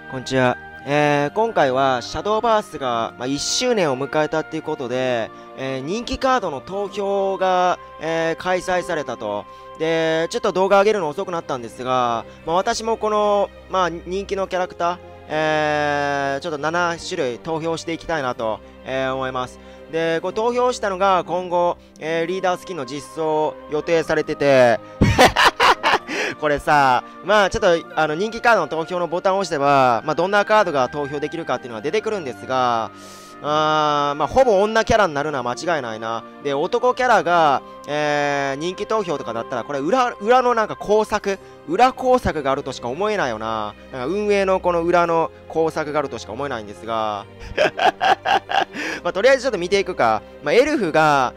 こんにちは。今回はシャドーバースが、1周年を迎えたっていうことで、人気カードの投票が、開催されたと。で、ちょっと動画上げるの遅くなったんですが、私もこの、人気のキャラクター、ちょっと7種類投票していきたいなと、思います。で、これ投票したのが今後、リーダースキンの実装予定されてて、これさ、ちょっと、人気カードの投票のボタンを押せば、どんなカードが投票できるかっていうのは出てくるんですが、ほぼ女キャラになるのは間違いないな。で、男キャラが、人気投票とかだったら、これ裏のなんか工作があるとしか思えないよな。なんか運営のこの裏の工作があるとしか思えないんですが、とりあえずちょっと見ていくか。エルフが、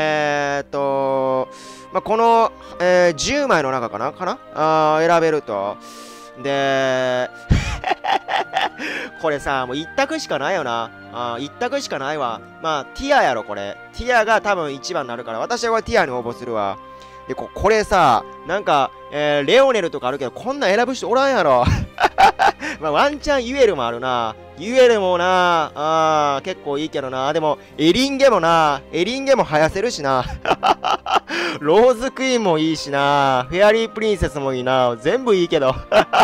この、10枚の中かな選べると。で、これさ、もう一択しかないよな。一択しかないわ。ティアやろ、これ。ティアが多分一番になるから、私はこれティアに応募するわ。で、これさ、なんか、レオネルとかあるけど、こんなん選ぶ人おらんやろ。ワンチャンユエルもあるな。ユエルもな、結構いいけどな。でも、エリンゲも生やせるしな。ローズクイーンもいいしな。フェアリープリンセスもいいな。全部いいけど。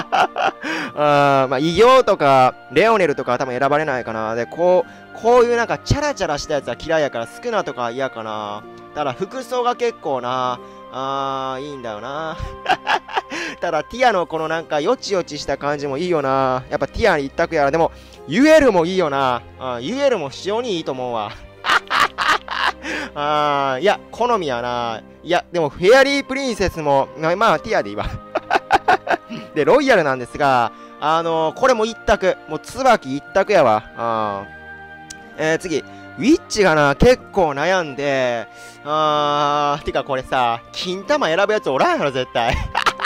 異形とか、レオネルとかは多分選ばれないかな。で、こういうなんかチャラチャラしたやつは嫌いやから、スクナとか嫌かな。ただ、服装が結構な、いいんだよな。ただ、ティアのこのなんか、よちよちした感じもいいよな。やっぱティアに一択やら。でも、ユエルもいいよな。ユエルも非常にいいと思うわ。いや、好みやな。いや、でも、フェアリープリンセスも、ティアでいいわ。で、ロイヤルなんですが、これも一択。もう、椿一択やわ。次。ウィッチがな、結構悩んで、てかこれさ、金玉選ぶやつおらんやろ、絶対。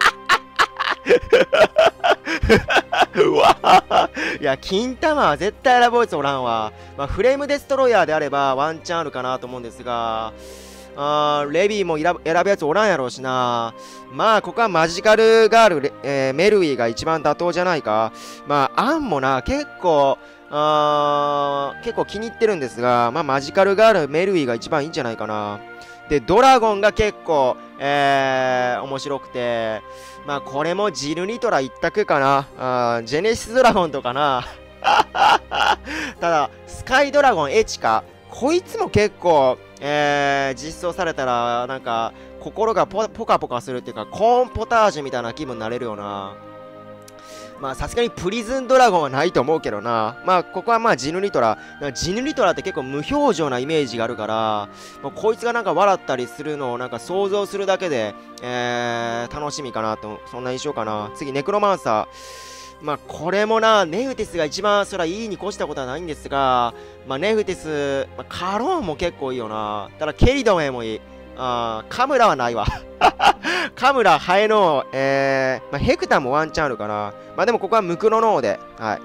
うわいや、金玉は絶対選ぶやつおらんわ。フレームデストロイヤーであればワンチャンあるかなと思うんですが、レビーも選ぶやつおらんやろうしな。ここはマジカルガール、メルウィが一番妥当じゃないか。アンもな、結構気に入ってるんですが、マジカルガール、メルウィが一番いいんじゃないかな。で、ドラゴンが結構、面白くて、これもジルニトラ一択かな。ジェネシスドラゴンとかな。ただ、スカイドラゴンエチカ。こいつも結構、実装されたら、なんか、心がポカポカするっていうか、コーンポタージュみたいな気分になれるよな。さすがにプリズンドラゴンはないと思うけどな。ここはジヌリトラ。ジヌリトラって結構無表情なイメージがあるから、こいつがなんか笑ったりするのをなんか想像するだけで、楽しみかなと、そんな印象かな。次、ネクロマンサー。これもな、ネフティスが一番そらいいに越したことはないんですが、ネフティス、カローンも結構いいよな。ただ、ケリドンへもいい。カムラはないわ。カムラ、ハエの、ヘクタもワンチャンあるかな。でもここはムクロノーで。はい。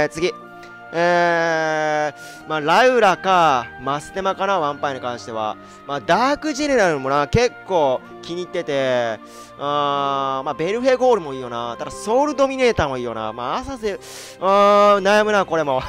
次。ラウラか、マステマかな、ワンパイに関しては。ダークジェネラルもな、結構気に入ってて、ベルフェゴールもいいよな。ただ、ソウルドミネーターもいいよな。浅瀬、悩むな、これも。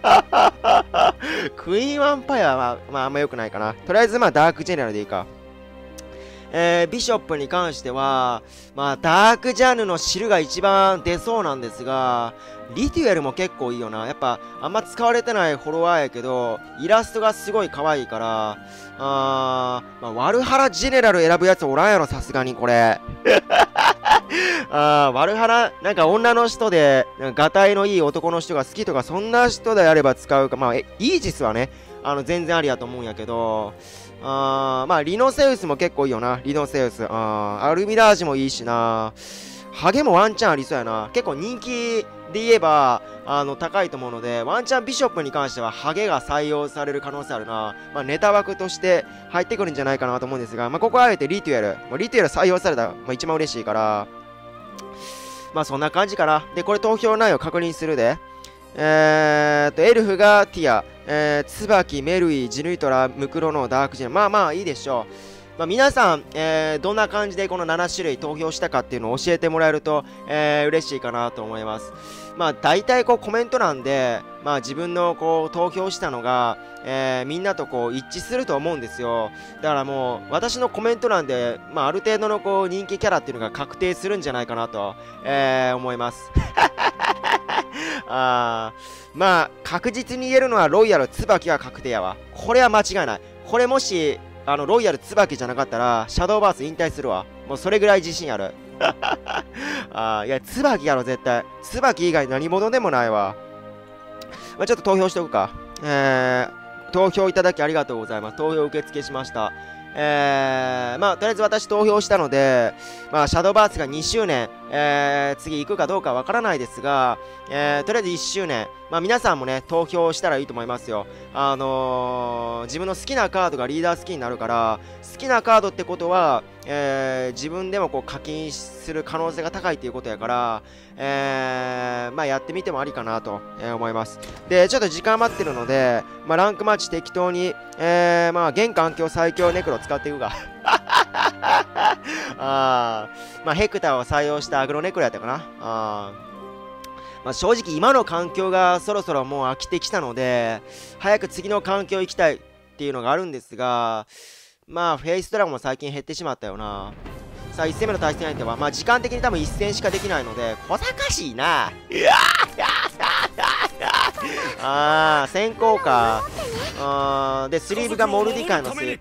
クイーンワンパイは、あんま良くないかな。とりあえず、ダークジェネラルでいいか。ビショップに関しては、ダークジャンルの汁が一番出そうなんですが、リテュエルも結構いいよな。やっぱ、あんま使われてないフォロワーやけど、イラストがすごい可愛いから、ワルハラジェネラル選ぶやつおらんやろ、さすがにこれ。ワルハラ、なんか女の人で、ガタイのいい男の人が好きとか、そんな人であれば使うか、イージスはね、全然ありやと思うんやけど、リノセウスも結構いいよな。リノセウス。アルミラージもいいしな。ハゲもワンチャンありそうやな。結構人気で言えば、高いと思うので、ワンチャンビショップに関しては、ハゲが採用される可能性あるな。ネタ枠として入ってくるんじゃないかなと思うんですが、ここはあえてリトゥエル。リトゥエル採用されたら、一番嬉しいから、そんな感じかな。で、これ投票内容確認するで。エルフがティア、ツバキ、メルイ、ジヌイトラ、ムクロノ、ダークジェネ。いいでしょう。 まあ、皆さん、どんな感じでこの7種類投票したかっていうのを教えてもらえると、嬉しいかなと思います。まあ、大体こうコメント欄で、まあ、自分のこう投票したのが、みんなとこう一致すると思うんですよ。だからもう私のコメント欄で、まあ、ある程度のこう人気キャラっていうのが確定するんじゃないかなと、思います。まあ確実に言えるのはロイヤル椿は確定やわ。これは間違いない。これもしロイヤル椿じゃなかったらシャドーバース引退するわ。もうそれぐらい自信ある。いや椿やろ絶対。椿以外何者でもないわ。まあ、ちょっと投票しておくか。投票いただきありがとうございます。投票受付しました。まあとりあえず私投票したので、まあシャドーバースが2周年、次行くかどうかわからないですが、とりあえず1周年、まあ皆さんもね投票したらいいと思いますよ。自分の好きなカードがリーダー好きになるから、好きなカードってことは、自分でもこう課金する可能性が高いっていうことやから、まあやってみてもありかなと、思います。でちょっと時間余ってるので、まあランクマッチ適当に、まあ現環境最強ネクロ使っていくか。まあヘクターを採用したアグロネクロやったかな。まあ、正直今の環境がそろそろもう飽きてきたので、早く次の環境行きたいっていうのがあるんですが、まあフェイスドラゴンも最近減ってしまったよな。さあ1戦目の対戦相手は、まあ時間的に多分1戦しかできないので小賢しいな。先行か。でスリーブがモルディカイのスリーブ。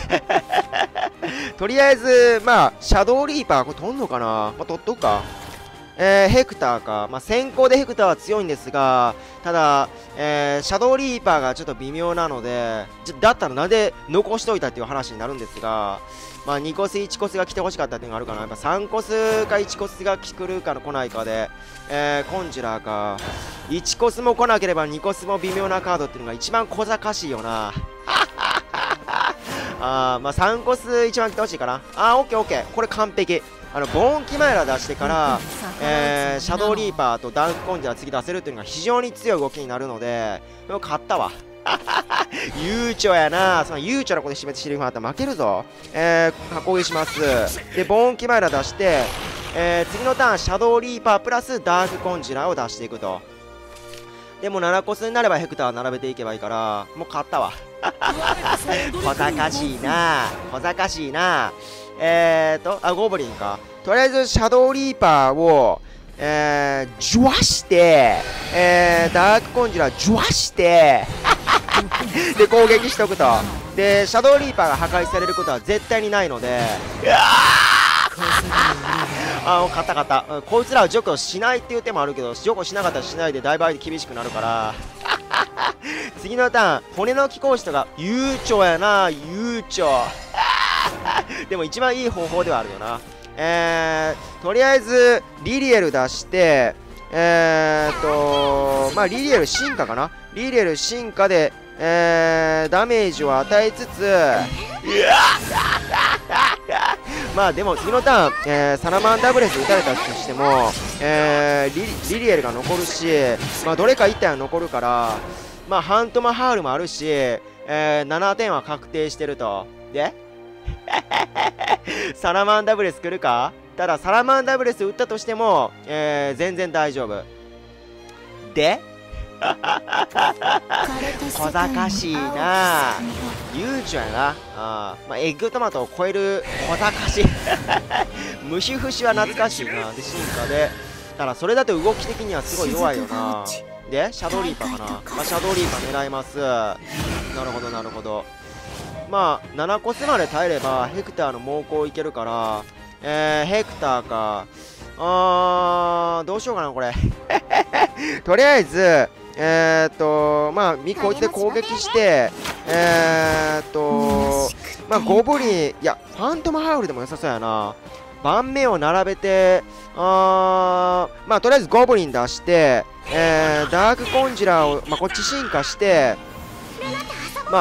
とりあえずまあシャドウリーパーこれ取んのかな。まあ取っとくか。ヘクターか。まあ、先行でヘクターは強いんですが、ただ、シャドウリーパーがちょっと微妙なので、だったらなんで残しといたっていう話になるんですが、まあ、2コス、1コスが来てほしかったっていうのがあるかな。やっぱ3コスか1コスが来るか来ないかで、コンジュラーか。1コスも来なければ2コスも微妙なカードっていうのが一番小賢しいよな。まあ、3コス一番来てほしいかな。オッケーオッケー。これ完璧。ボーンキマイラ出してから、シャドウリーパーとダークコンジャー次出せるっていうのが非常に強い動きになるので、でも勝ったわ。悠長やな。その悠長なことで締めてシリフだったら負けるぞ。攻撃します。で、ボーンキマイラ出して、次のターン、シャドウリーパープラスダークコンジュラーを出していくと。でも7コスになればヘクター並べていけばいいから、もう勝ったわ。小賢しいな。小賢しいな。ゴブリンか。とりあえず、シャドウリーパーを、ジュワして、ダークコンジュラージュワして、で、攻撃しとくと。で、シャドウリーパーが破壊されることは絶対にないので、勝った勝った。こいつらは除去しないっていう手もあるけど、除去しなかったらしないでだいぶ相手厳しくなるから、次のターン、骨の貴公子とか、悠長やな、悠長。でも一番いい方法ではあるよな。とりあえずリリエル出して、まあリリエル進化かな。リリエル進化で、ダメージを与えつつ、まあでも次のターン、サラマンダブレス打たれたとしても、リリエルが残るし、まあどれか1体は残るから、まあハントマハールもあるし、7点は確定してると。でサラマンダブレス来るか。ただサラマンダブレス打ったとしても、全然大丈夫で小賢しいな。悠長やな。まあ、エッグトマトを超える小賢しい虫節は懐かしいな。で進化で、ただそれだと動き的にはすごい弱いよな。でシャドウリーパーかな。まあ、シャドウリーパー狙います。なるほどなるほど。まあ7コスまで耐えればヘクターの猛攻いけるから、ヘクターか。どうしようかなこれとりあえずまあこいつで攻撃してまあゴブリン、いやファントムハウルでも良さそうやな。盤面を並べて、まあとりあえずゴブリン出して、ダークコンジュラーを、まあ、こっち進化して、まあ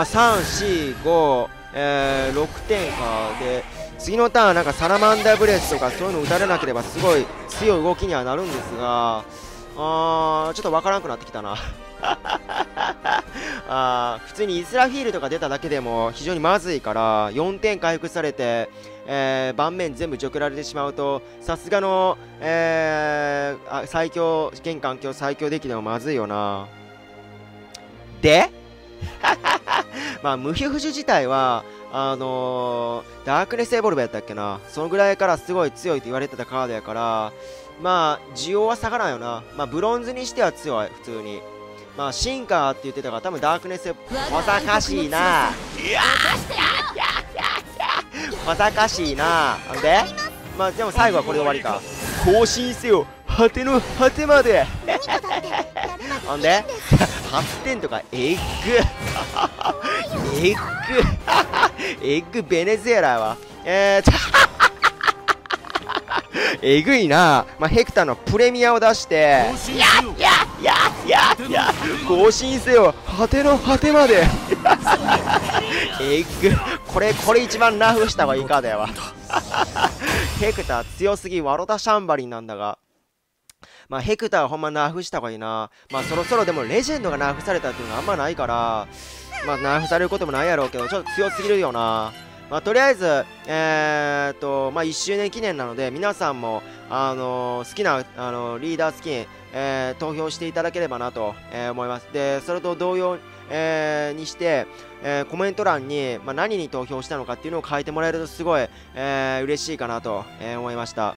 3、4、5、6点かで、次のターンなんかサラマンダーブレスとかそういうの打たれなければすごい強い動きにはなるんですが、ちょっとわからなくなってきたな普通にイスラフィールとか出ただけでも非常にまずいから、4点回復されて、盤面全部除けられてしまうと、さすがの、最強、現環境最強デッキでもまずいよな。でまあ、無比不死自体は、ダークネスエボルブやったっけな。そのぐらいからすごい強いと言われてたカードやから、まあ、需要は下がらんよな。まあ、ブロンズにしては強い、普通に。まあ、シンカーって言ってたから、多分ダークネスエボルブ、小賢しいな。小賢しいな。んでまあ、でも最後はこれで終わりか。更新せよ、果ての果てまで。ほんで8点とかエッグエッグベネズエラやわ。えぐいな。まあ、ヘクターのプレミアを出して更新せよ果ての果てまでエッグこれ一番ナーフした方がいいカードやわヘクター強すぎ、ワロタシャンバリンなんだが、まあ、ヘクターはほんまナーフした方がいいな。まあ、そろそろでもレジェンドがナーフされたっていうのがあんまないから、まあ、ナーフされることもないやろうけど、ちょっと強すぎるよな。まあ、とりあえず、まあ、1周年記念なので、皆さんも、好きな、リーダースキン、投票していただければなと、思います。で、それと同様、にして、コメント欄に、まあ、何に投票したのかっていうのを書いてもらえるとすごい、嬉しいかなと、思いました。